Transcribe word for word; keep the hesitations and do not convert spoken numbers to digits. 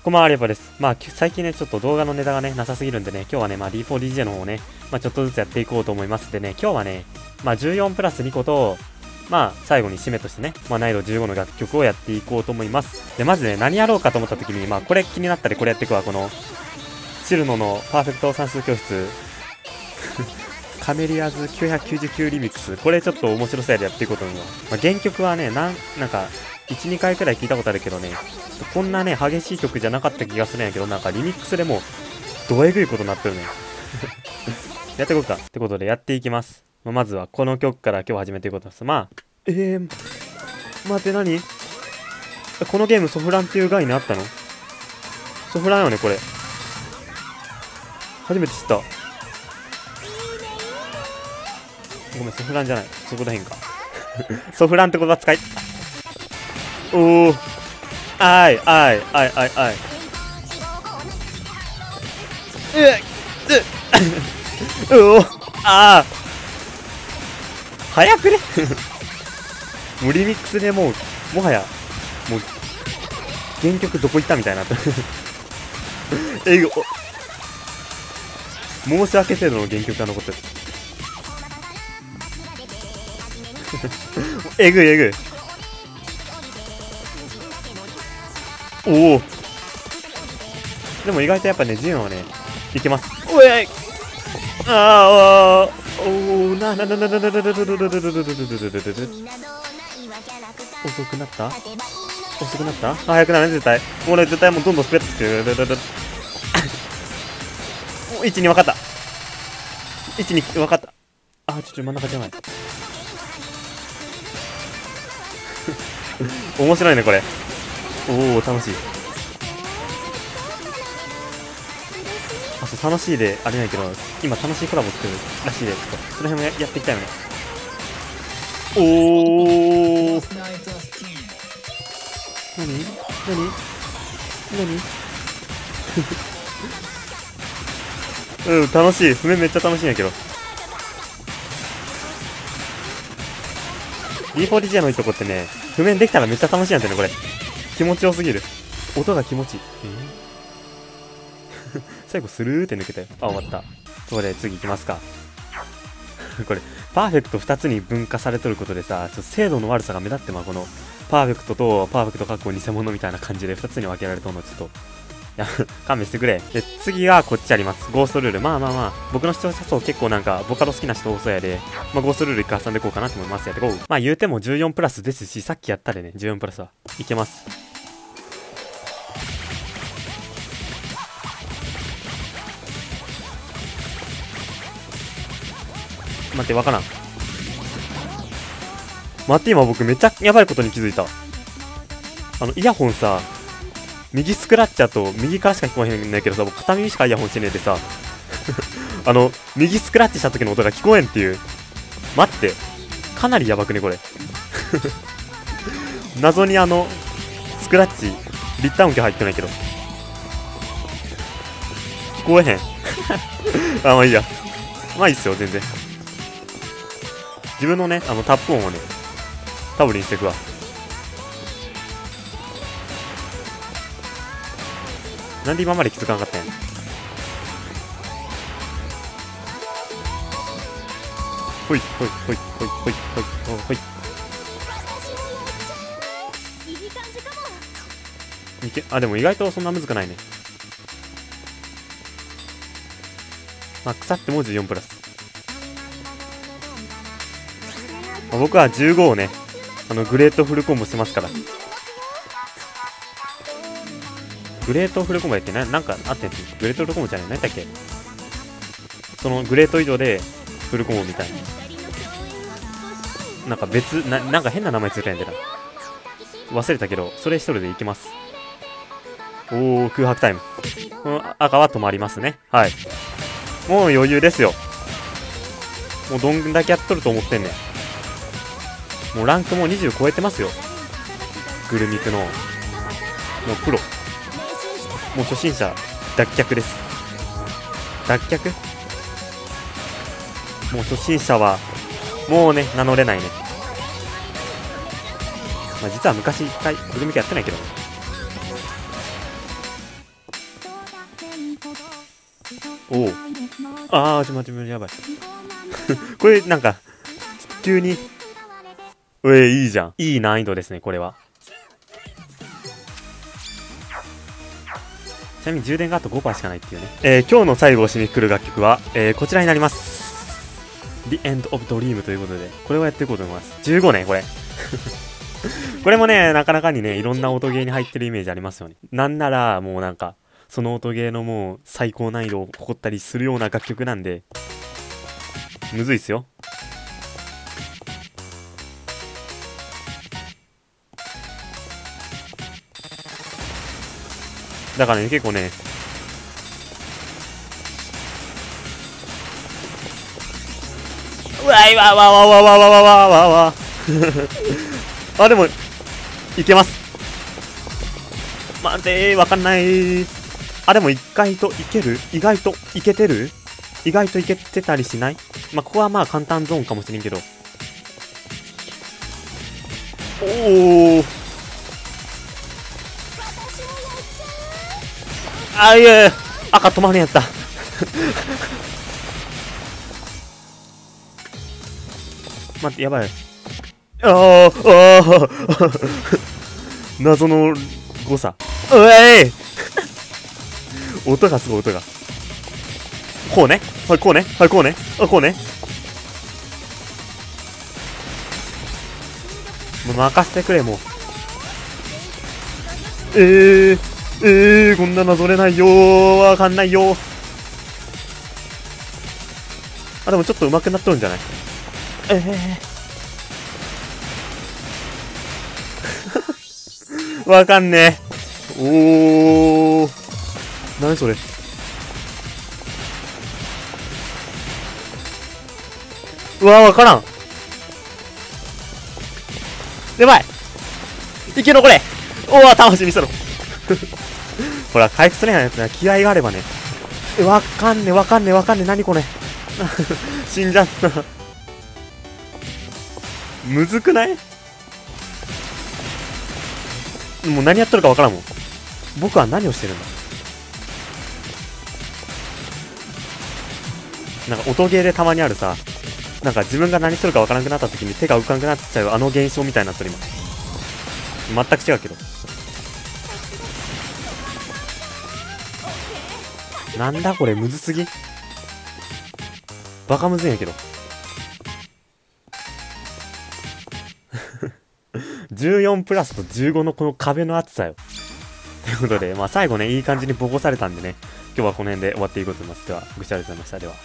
こんばんは、レポです。まあ、最近ね、ちょっと動画のネタがね、なさすぎるんでね、今日はね、まあ、ディーフォーディージェー の方をね、まあ、ちょっとずつやっていこうと思いますでね、今日はね、まあ、じゅうよんプラスにこと、まあ、最後に締めとしてね、まあ、難易度じゅうごの楽曲をやっていこうと思います。で、まずね、何やろうかと思った時に、まあ、これ気になったらこれやっていくわ、この、シルノのパーフェクト算数教室、カメリアズきゅうひゃくきゅうじゅうきゅうリミックス、これちょっと面白そうやでやっていこうと思います。まあ、原曲はね、なん、なんか、いち、にかいくらい聞いたことあるけどね、ちょっとこんなね、激しい曲じゃなかった気がするんやけど、なんかリミックスでも、どえぐいことになってるね。やっていこうか。ってことでやっていきます。まあ、まずはこの曲から今日始めていこうと思います。まあ、えー、待って何このゲームソフランっていう概念あったの？ソフランよね、これ。初めて知った。ごめん、ソフランじゃない。そこらへんか。ソフランって言葉使い。おー。あい、あい、あい、あい、あい。うっ、うっ、うおー。ああ。早くねもうリミックスでもう、もはや、もう、原曲どこ行ったみたいになった。えぐ、申し訳程度の原曲が残ってる。えぐいえぐい。おお。でも意外とやっぱね、ジュンはね、いけます。おいああおおなななななななななななななななな遅くなった遅くなった早くなる絶対。もうね、絶対もうどんどんスペットつける。いちに分かった。いちに分かった。あー、ちょっと真ん中じゃない。面白いね、これ。おお楽しい。あ、そう、楽しいで、あれないけど、今楽しいコラボ作るらしいで、ちょっと、その辺も や, やっていきたいよね。おー。なになになにうん、楽しい。譜面めっちゃ楽しいんやけど。ディーフォーディージェー のいいとこってね、譜面できたらめっちゃ楽しいんやってね、これ。気持ちよすぎる。音が気持ちいい。えー、最後スルーって抜けたよ。あ、終わった。それで次行きますか。これ、パーフェクトふたつに分化されとることでさ、ちょっと精度の悪さが目立ってまう。この、パーフェクトとパーフェクトかっこ偽物みたいな感じでふたつに分けられとんの、ちょっと。いや、勘弁してくれ。で、次がこっちあります。ゴーストルール。まあまあまあ、僕の視聴者層結構なんか、ボカロ好きな人多そうやで、まあゴーストルール一回挟んでいこうかなと思います。やってこう。まあ言うてもじゅうよんプラスですし、さっきやったでね、じゅうよんプラスは。いけます。待って、わからん。待って、今僕めっちゃやばいことに気づいた。あの、イヤホンさ、右スクラッチャーと右からしか聞こえへんねんけどさ、僕片耳しかイヤホンしてねえでさ、あの、右スクラッチした時の音が聞こえんっていう。待って。かなりやばくね、これ。謎にあの、スクラッチ、立体音響入ってないけど。聞こえへん。あ、まあいいや。まあいいっすよ、全然。自分のね、あの、タップ音をね、タブにしていくわ。なんで今まで気づかなかったんや。ほいほいほいほいほいほいほい。いけ、あ、でも意外とそんな難くないね。まあ、腐ってもじゅうよんプラス。まあ、僕はじゅうごをね、あの、グレートフルコンボしますから。グレートフルコンボやってな、なんかあってんグレートフルコンボじゃない何だっけ、そのグレート以上でフルコンボみたいな。なんか別、な、なんか変な名前ついたんやでな。忘れたけど、それ一人でいきます。おー、空白タイム。この赤は止まりますね。はい。もう余裕ですよ。もうどんだけやっとると思ってんねん。もうランクもにじゅう超えてますよ。グルミクの。もうプロ。もう初心者脱却です。脱却？もう初心者はもうね名乗れないね。まあ、実は昔一回グルミクやってないけどね。 おお。ああ、ちょ、待って、やばい。これ、なんか、急に。えー、いいじゃん。いい難易度ですね、これは。ちなみに充電があと ごパーセント しかないっていうね。えー、今日の最後を締めくくる楽曲は、えー、こちらになります。The End of Dream ということで、これをやっていこうと思います。じゅうごね、これ。これもね、なかなかにね、いろんな音ゲーに入ってるイメージありますよね。なんなら、もうなんか、その音ゲーのもう最高難易度を誇ったりするような楽曲なんで、むずいっすよ。だからね、結構ね、うわいわわわわわわわわわわあ、でも、いけます。待てー、わかんない。あ、でも意外といける意外といけてる意外といけてたりしない？まあ、ここはまあ簡単ゾーンかもしれんけど。おー。あ、いやいや、赤止まれんやった。待って、やばい。ああ、ああ、謎の誤差。うえい音がすごい、音が。こうね。はい、こうね。はい、こうね。あ、こうね。もう任せてくれ、もう。えー、えー、こんななぞれないよー。わかんないよー。あ、でもちょっと上手くなっとるんじゃない？えー。わかんねえ。おー。なにそれ。うわー、わからん。やばい。いけろ、これ。おー、魂見せろ。ほら、回復するやんやつな。気合があればね。え、わかんねえ、わかんねえ、わかんねえ。なにこれ。死んじゃった。むずくない？もう何やっとるかわからんもん。僕は何をしてるんだ。なんか音ゲーでたまにあるさ、なんか自分が何するかわからなくなった時に手が浮かなくなっちゃうあの現象みたいになってる今。全く違うけど。なんだこれ、むずすぎ。バカむずいんやけど。じゅうよんプラスとじゅうごのこの壁の厚さよ。ということで、まあ最後ね、いい感じにボコされたんでね、今日はこの辺で終わっていこうと思います。では、ご視聴ありがとうございました。では。